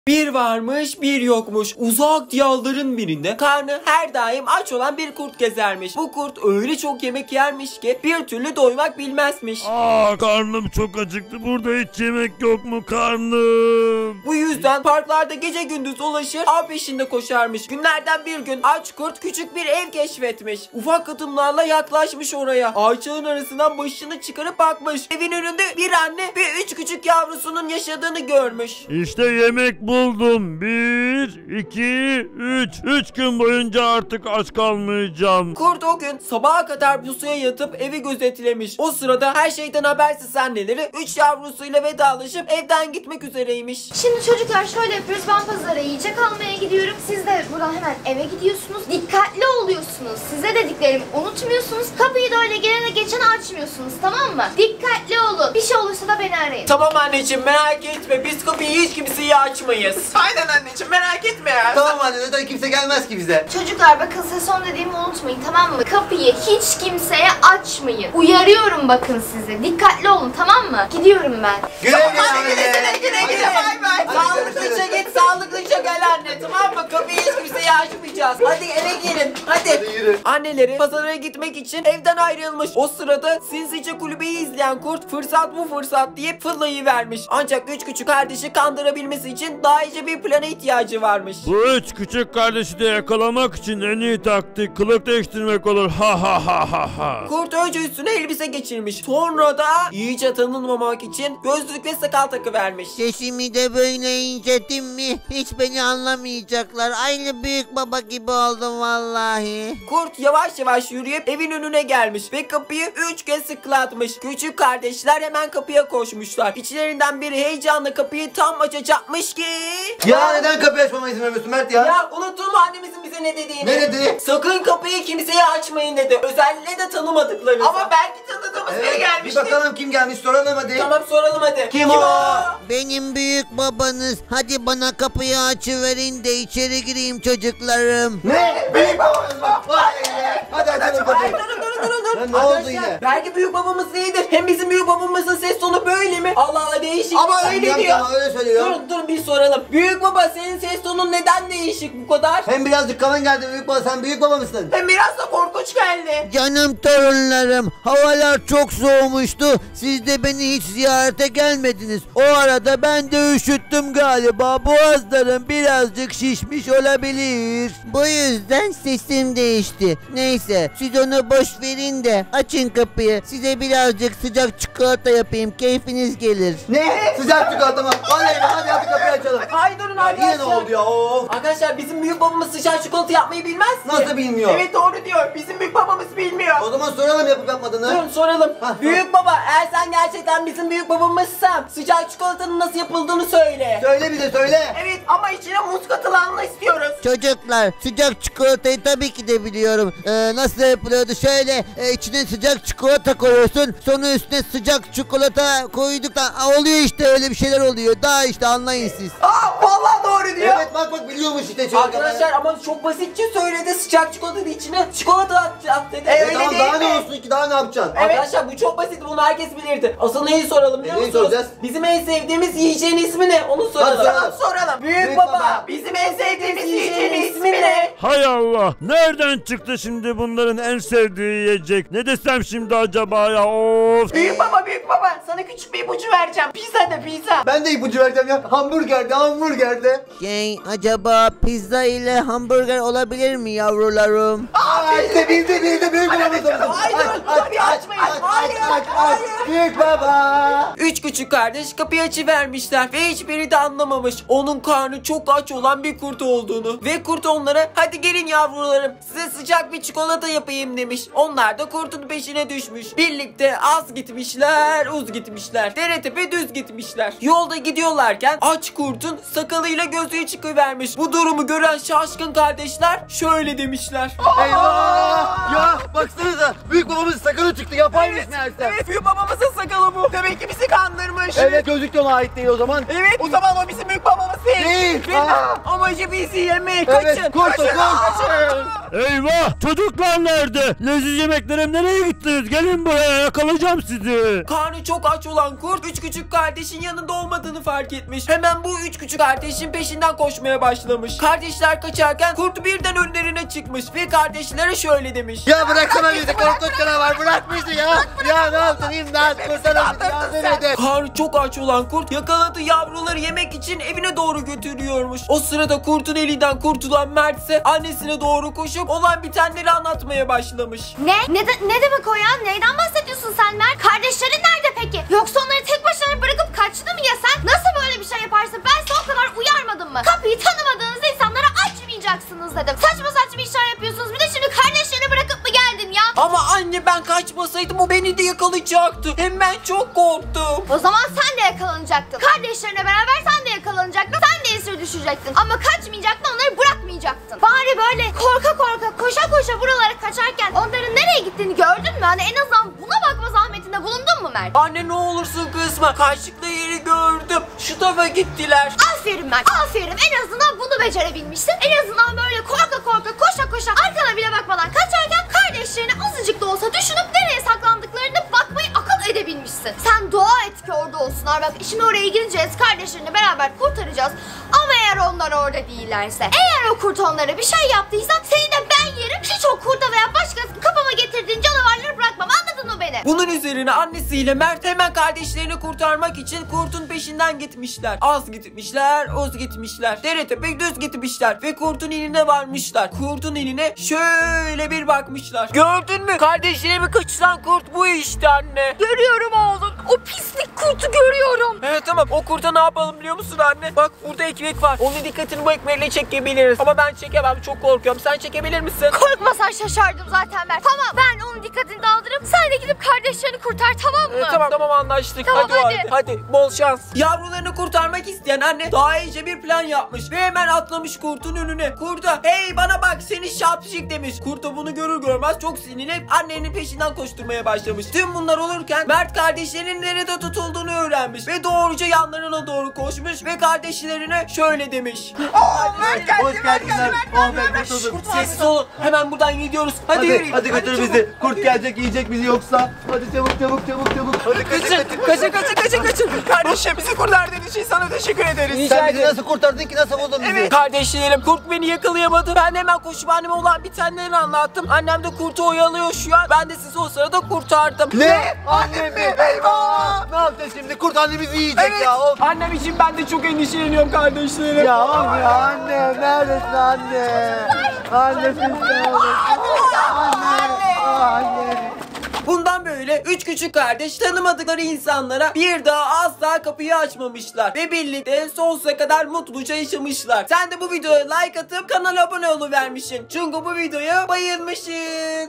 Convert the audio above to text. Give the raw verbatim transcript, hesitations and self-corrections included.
Bir varmış bir yokmuş. Uzak diyarların birinde karnı her daim aç olan bir kurt gezermiş. Bu kurt öyle çok yemek yermiş ki bir türlü doymak bilmezmiş. Aa, karnım çok acıktı. Burada hiç yemek yok mu karnım? Bu yüzden parklarda gece gündüz dolaşır, av peşinde koşarmış. Günlerden bir gün aç kurt küçük bir ev keşfetmiş. Ufak adımlarla yaklaşmış oraya. Ağaçların arasından başını çıkarıp bakmış. Evin önünde bir anne ve üç küçük yavrusunun yaşadığını görmüş. İşte yemek buldum. Bir, iki, üç. Üç gün boyunca artık aç kalmayacağım. Kurt o gün sabaha kadar pusuya yatıp evi gözetlemiş. O sırada her şeyden habersiz anneleri üç yavrusuyla vedalaşıp evden gitmek üzereymiş. Şimdi çocuklar şöyle yapıyoruz. Ben pazara yiyecek almaya gidiyorum. Siz de buradan hemen eve gidiyorsunuz. Dikkatli oluyorsunuz. Size dediklerimi unutmuyorsunuz. Kapıyı da öyle gelene geçene açmıyorsunuz, tamam mı? Dikkatli olun. Bir şey olursa da beni arayın. Tamam anneciğim, merak etme, biz kapıyı hiç kimseye açmayız. Aynen anneciğim, merak etme ya. Tamam anne, zaten kimse gelmez ki bize. Çocuklar bakın, size son dediğimi unutmayın, tamam mı? Kapıyı hiç kimseye açmayın. Uyarıyorum bakın size. Dikkatli olun, tamam mı? Gidiyorum ben. Güle güle Hadi anne. güle güle güle, bay bay. Sağlıklıca git, sağlıklıca gel anne, tamam mı? Kapıyı hiç kimseye açmayacağız. Hadi eve gelin, hadi. Hadi yürü. Anneleri pazara gitmek için evden ayrılmış. O sırada sinsice kulübeyi izleyen kurt fırsat bu fırsat deyip fırlayıvermiş. Ancak üç küçük kardeşi kandırabilmesi için daha iyice bir plana ihtiyacı varmış. Bu üç küçük kardeşi de yakalamak için en iyi taktik kılık değiştirmek olur. Ha ha ha ha ha. Kurt önce üstüne elbise geçirmiş. Sonra da iyice tanınmamak için gözlük ve sakal takıvermiş. Sesimi de böyle incelttim mi hiç beni anlamayacaklar. Aynı büyük baba gibi oldum vallahi. Kurt yavaş yavaş yürüyüp evin önüne gelmiş ve kapıyı üç kez sıklatmış. Küçük kardeşler hemen kapıya koşmuşlar. İçlerinden biri heyecanla kapıyı tam açacakmış ki... Ya neden kapıyı açmama izin vermiyorsun Mert ya? Ya unuttun mu annemizin bize ne dediğini? Ne dedi? Sakın kapıyı kimseye açmayın dedi. Özellikle de tanımadıklarınıza. Ama belki tanıdığımız biri Evet, bir gelmişti. bakalım kim gelmiş, soralım hadi. Tamam, soralım hadi. Kim o? Benim büyük babanız. Hadi bana kapıyı açıverin de içeri gireyim çocuklarım. Ne? Büyük babamız mı? Vay be. Hadi açalım Ay, kapıyı. durun durun durun durun. Ya ne oldu Arkadaşlar, yine? belki büyük babamız değildir. Hem bizim büyük babamızın ses tonu böyle mi? Allah Allah, değişik. Ama öyle öyle diyor. diyor. Öyle söylüyor. Durun durun bir soralım. Büyük baba, senin ses tonun neden değişik bu kadar? Hem birazcık kalın geldi büyük baba, sen büyük baba mısın? Hem biraz da korkunç geldi. Canım torunlarım, havalar çok soğumuştu. Siz de beni hiç ziyarete gelmediniz. O arada ben de üşüttüm galiba. Boğazlarım birazcık şişmiş olabilir. Bu yüzden sesim değişti. Neyse, siz onu boş verin de açın kapıyı. Size birazcık sıcak çikolata yapayım. Keyfiniz gelir. Ne? Sıcak çikolata mı? Hadi hadi hadi kapıyı açalım. Ay durun arkadaşlar. Yine ne oldu ya? Of. Arkadaşlar, bizim büyük babamız sıcak çikolata yapmayı bilmez ki. Nasıl bilmiyor? Evet, doğru diyor. Bizim büyük babamız bilmiyor. O zaman soralım yapıp yapmadığını. Durun soralım. Hah, Büyük baba, eğer sen gerçekten bizim büyük babamızsan sıcak çikolatanın nasıl yapıldığını söyle. Söyle bize söyle. Evet, ama içine muz katılanını istiyoruz. Çocuklar, sıcak çikolatayı tabii ki de biliyorum. Ee, nasıl yapılıyordu? Şöyle e, içine sıcak çikolata koyuyorsun. Sonra üstüne sıcak çikolata koyduktan Aa, oluyor işte, öyle bir şeyler oluyor. Daha işte anlayın siz. Aa, vallahi doğru diyor. Evet bak bak biliyormuş işte çocuk. Arkadaşlar, ama çok basitçe söyledi. Sıcak çikolatanın içine çikolata at, at dedi. E, Öyle tamam değil daha mi? ne olsun ki, daha ne yapacaksın? Arkadaşlar, bu çok basit, bunu herkes bilirdi. Asıl neyi soralım biliyor E, neyi musunuz? soracağız? Bizim en sevdiğimiz yiyeceğin ismi ne? Onu soralım. Hadi soralım. soralım. Büyük, Büyük baba, baba, bizim en sevdiğimiz yiyeceğin ismi ne? Hay Allah. Nereden çıktı şimdi bunların en sevdiği yiyecek? Ne desem şimdi acaba ya? Of. Büyük baba, büyük baba, sana küçük bir ipucu vereceğim. Pizza de, pizza. Ben de ipucu vereceğim ya. Hamburgerde hamburgerde. Şey, acaba pizza ile hamburger olabilir mi yavrularım? Aa işte bildi bildi büyük babamız oldu. Hayır, kapıyı açmayın. Hayır, aç, aç. Büyük baba. Üç küçük kardeş kapıyı açıvermişler ve hiçbiri de anlamamış onun karnı çok aç olan bir kurt olduğunu. Ve kurt onlara hadi gelin yavrularım, size sıcak bir çikolata yapayım demiş. Onlar da kurtun peşine düşmüş. Birlikte az gitmişler, uz gitmişler. Dere tepe düz gitmişler. Yolda gidiyorlarken aç kurtun sakalıyla gözü çıkıvermiş. Bu durumu gören şaşkın kardeşler şöyle demişler. Eyvah. Ya baksanıza büyük babamın sakalı çıktı, yapaymış meğerse. Evet, büyük babamızın sakalı bu. Demek ki bizi kandırmış. Evet, gözlük de ona ait değil o zaman. Evet, o zaman o bizim büyük babamız değil. Değil. Benim Aa. amacı bizi yemek. Evet, Kaçın. kurtul, Kaçın. kurtul. Kaçın. Eyvah! Çocuklar nerede? Leziz yemeklerim nereye gittiniz? Gelin buraya, yakalayacağım sizi. Karnı çok aç olan kurt üç küçük kardeşin yanında olmadığını fark etmiş. Hemen bu üç küçük kardeşin peşinden koşmaya başlamış. Kardeşler kaçarken kurt birden önlerine çıkmış ve kardeşlere şöyle demiş. Ya bıraksana bizi, korkunç canavar, bırak bizi ya. Ya ne yaptın, imdat, kurtarın bizi, yardım edin. Karnı çok aç olan kurt yakaladığı yavruları yemek için evine doğru götürüyormuş. O sırada kurtun elinden kurtulan Mert ise annesine doğru koşup olan bitenleri anlatmaya başlamış. Ne? Ne, de- ne demek o ya? Neyden bahsediyorsun sen Mert? Kardeşlerin nerede peki? Yoksa onları tek başına bırakıp kaçtı mı ya sen? Nasıl böyle bir şey yaparsın? Ben size o kadar uyarmadım mı? Kapıyı tanımadığınız insanlara açmayacaksınız dedim. Saçma saçma işler yapıyorsunuz. Bir de şimdi kardeşlerini bırakıp mı geldin ya? Ama anne ben kaçmasaydım o beni de yakalayacaktı. Hem ben çok korktum. O zaman sen de yakalanacaktın. Kardeşlerine beraber sen de yakalanacaktın. Sen de esir düşecektin. Ama kaçmayacaktın, onları bırakmayacaktın. Bari böyle korka korka, koşa koşa buralara kaçarken onların nereye gittiğini gördün mü? Hani en azından buna bakma zahmetinde bulundun mu Mert? Anne ne olursun kızma. Kaçtıkları yeri gördüm. Şu tarafa gittiler. Aferin Mert, aferin. En azından bunu becerebilmişsin. En azından böyle korka korka, koşa koşa, arkana bile bakmadan kaçarken kardeşlerini azıcık da olsa düşünüp nereye saklandıklarını bakmayı akıl edebilmişsin. Sen dua et ki orada olsunlar. Bak şimdi oraya gideceğiz, kardeşlerini beraber kurtaracağız. Ama eğer onlar orada değillerse, eğer o kurt onlara bir şey yaptıysa seni de ben yerim. Hiç o kurda veya başkasının kafama getirdiğin canavarları bırakmam. Anladın mı beni? Bunun üzerine annesiyle Mert hemen kardeşlerini kurtarmak için kurtun peşinden gitmişler. Az gitmişler, uz gitmişler. Dere tepe düz gitmişler ve kurtun eline varmışlar. Kurtun eline şöyle bir bakmışlar. Gördün mü? Kardeşlerimi kaçıran kurt bu işte anne. Görüyorum oğlum. O pislik kurtu görüyorum. Evet tamam, o kurta ne yapalım biliyor musun anne? Bak burada ekmek var. Onun dikkatini bu ekmekle çekebiliriz. Ama ben çekemem, çok korkuyorum. Sen çekebilir misin? Korkmasan şaşardım zaten Mert. Tamam, ben onun dikkatini daldırıp sen de gidip kardeşlerini kurtar, tamam mı? Evet, tamam tamam anlaştık. Tamam, hadi, o hadi. halde. Hadi bol şans. Yavrularını kurtarmak isteyen anne daha iyice bir plan yapmış ve hemen atlamış kurtun önüne. Kurda hey bana bak seni şapşik demiş. Kurt da bunu görür görmez çok sinirlenip annenin peşinden koşturmaya başlamış. Tüm bunlar olurken Mert kardeşlerinin nerede tutulduğunu öğrenmiş ve doğruca yanlarına doğru koşmuş ve kardeşlerine şöyle demiş. Hoş geldinler. Oh be, kurtulduk. Sessiz olun, hemen buradan gidiyoruz. Hadi, Hadi, yürüyün. hadi götür çabuk. bizi. Kurt gelecek, yiyecek bizi yoksa. Hadi çabuk çabuk çabuk çabuk. Hadi Kaçın, kaçın, kaçın, kaçın, kaçın. Kardeşim bizi kurtardığın için sana teşekkür ederiz. Rica Sen bizi ederim. nasıl kurtardın ki, nasıl buldun bizi? Kardeşlerim, kurt beni yakalayamadı. Ben de hemen koşup anneme olan bitenlerini anlattım. Annem de kurtu oyalıyor şu an. Ben de sizi o sırada kurtardım. Ne? Annem mi? Eyvah! Ne yapacağız şimdi? Kurt annemizi yiyecek Evet. ya. Of. Annem için ben de çok endişeleniyorum kardeşlerim. Ya of ya anne. Neredesin anne? Anne siz neredesin? Anne. Anne. Bundan böyle üç küçük kardeş tanımadıkları insanlara bir daha asla kapıyı açmamışlar. Ve birlikte sonsuza kadar mutluca yaşamışlar. Sen de bu videoya like atıp kanala abone oluvermişsin. Çünkü bu videoya bayılmışsın.